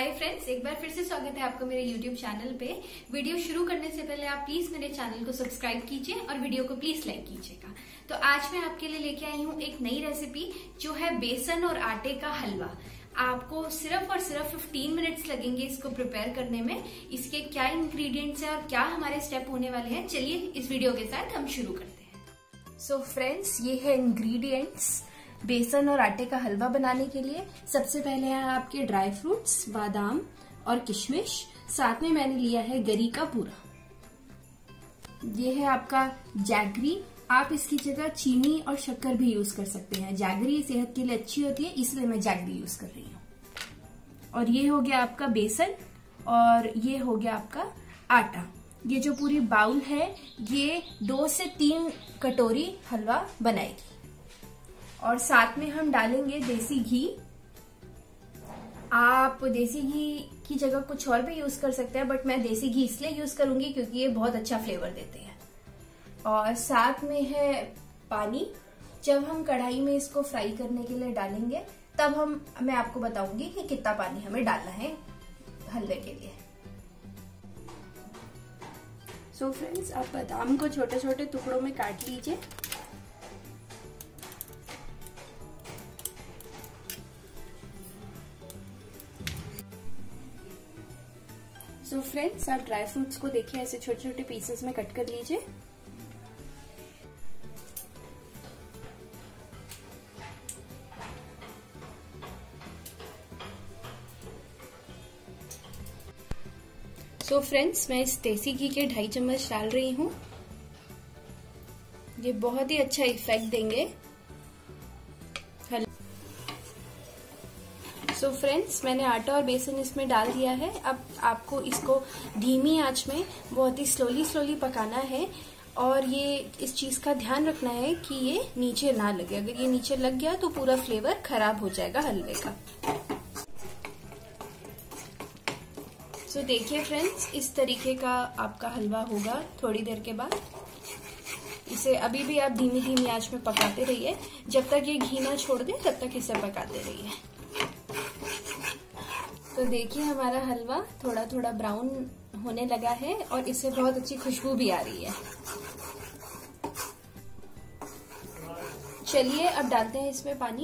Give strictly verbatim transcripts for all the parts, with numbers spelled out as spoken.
Hi friends, एक बार फिर से स्वागत है आपका मेरे यूट्यूब चैनल पे। वीडियो शुरू करने से पहले आप प्लीज मेरे चैनल को सब्सक्राइब कीजिए और वीडियो को प्लीज लाइक कीजिएगा। तो आज मैं आपके लिए लेके आई हूँ एक नई रेसिपी जो है बेसन और आटे का हलवा। आपको सिर्फ और सिर्फ पंद्रह मिनट्स लगेंगे इसको प्रिपेयर करने में। इसके क्या इंग्रेडिएंट्स हैं और क्या हमारे स्टेप होने वाले हैं, चलिए इस वीडियो के साथ हम शुरू करते हैं। सो फ्रेंड्स, ये है इंग्रेडिएंट्स बेसन और आटे का हलवा बनाने के लिए। सबसे पहले है आपके ड्राई फ्रूट्स, बादाम और किशमिश। साथ में मैंने लिया है गरी का बूरा। ये है आपका जैगरी। आप इसकी जगह चीनी और शक्कर भी यूज कर सकते हैं। जैगरी सेहत के लिए अच्छी होती है, इसलिए मैं जैगरी यूज कर रही हूँ। और ये हो गया आपका बेसन और ये हो गया आपका आटा। ये जो पूरी बाउल है ये दो से तीन कटोरी हलवा बनाएगी। और साथ में हम डालेंगे देसी घी। आप देसी घी की जगह कुछ और भी यूज कर सकते हैं, बट मैं देसी घी इसलिए यूज करूंगी क्योंकि ये बहुत अच्छा फ्लेवर देते हैं। और साथ में है पानी। जब हम कढ़ाई में इसको फ्राई करने के लिए डालेंगे तब हम मैं आपको बताऊंगी कि कितना पानी हमें डालना है हलवे के लिए। सो so फ्रेंड्स, आप बादाम को छोटे छोटे टुकड़ों में काट लीजिए। सो so फ्रेंड्स, आप ड्राई फ्रूट्स को देखिए ऐसे छोटे छोटे पीसेस में कट कर लीजिए। सो so फ्रेंड्स, मैं इस देसी घी के ढाई चम्मच डाल रही हूँ। ये बहुत ही अच्छा इफेक्ट देंगे। सो so फ्रेंड्स, मैंने आटा और बेसन इसमें डाल दिया है। अब आपको इसको धीमी आंच में बहुत ही स्लोली स्लोली पकाना है। और ये इस चीज का ध्यान रखना है कि ये नीचे ना लगे। अगर ये नीचे लग गया तो पूरा फ्लेवर खराब हो जाएगा हलवे का। सो so देखिए फ्रेंड्स, इस तरीके का आपका हलवा होगा थोड़ी देर के बाद। इसे अभी भी आप धीमी धीमी आंच में पकाते रहिए। जब तक ये घी ना छोड़ दे तब तक इसे पकाते रहिए। तो देखिए, हमारा हलवा थोड़ा थोड़ा ब्राउन होने लगा है और इससे बहुत अच्छी खुशबू भी आ रही है। चलिए अब डालते हैं इसमें पानी।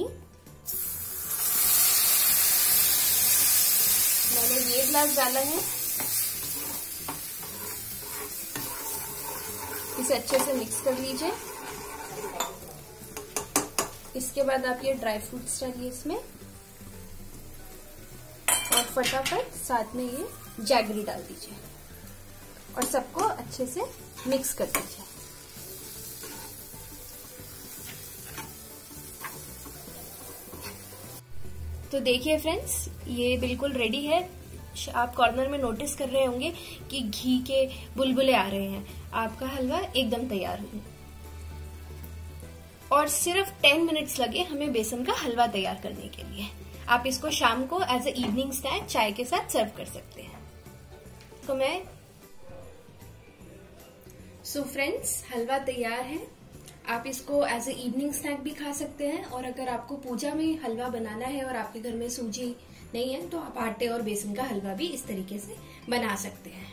मैंने ये ग्लास डाला है। इसे अच्छे से मिक्स कर लीजिए। इसके बाद आप ये ड्राई फ्रूट्स डालिए इसमें और फटाफट साथ में ये जैगरी डाल दीजिए और सबको अच्छे से मिक्स कर दीजिए। तो देखिए फ्रेंड्स, ये बिल्कुल रेडी है। आप कॉर्नर में नोटिस कर रहे होंगे कि घी के बुलबुले आ रहे हैं। आपका हलवा एकदम तैयार हो। और सिर्फ दस मिनट्स लगे हमें बेसन का हलवा तैयार करने के लिए। आप इसको शाम को एज ए इवनिंग स्नैक चाय के साथ सर्व कर सकते हैं। तो मैं सो फ्रेंड्स, हलवा तैयार है। आप इसको एज ए इवनिंग स्नैक भी खा सकते हैं। और अगर आपको पूजा में हलवा बनाना है और आपके घर में सूजी नहीं है तो आप आटे और बेसन का हलवा भी इस तरीके से बना सकते हैं।